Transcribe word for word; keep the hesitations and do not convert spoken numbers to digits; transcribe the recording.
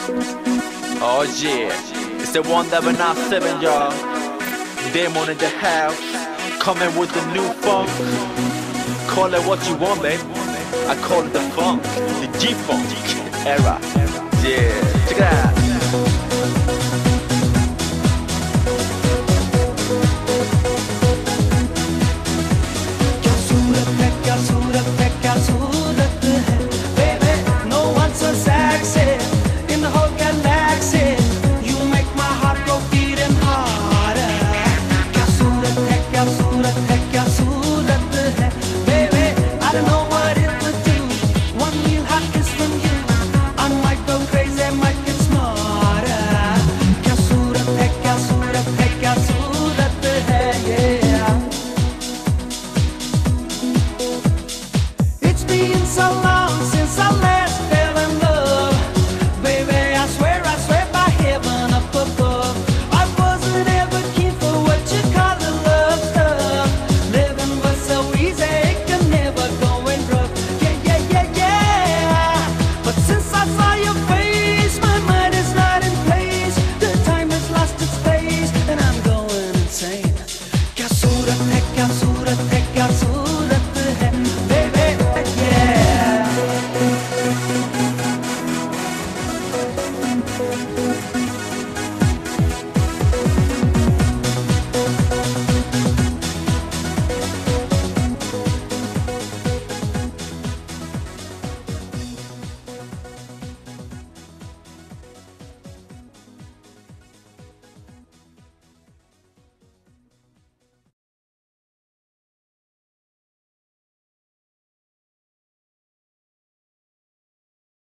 Oh yeah, it's the one that we're not seven, y'all. Demon in the house, coming with the new funk. Call it what you want, babe. I call it the funk, the G-funk era. Yeah, check it out.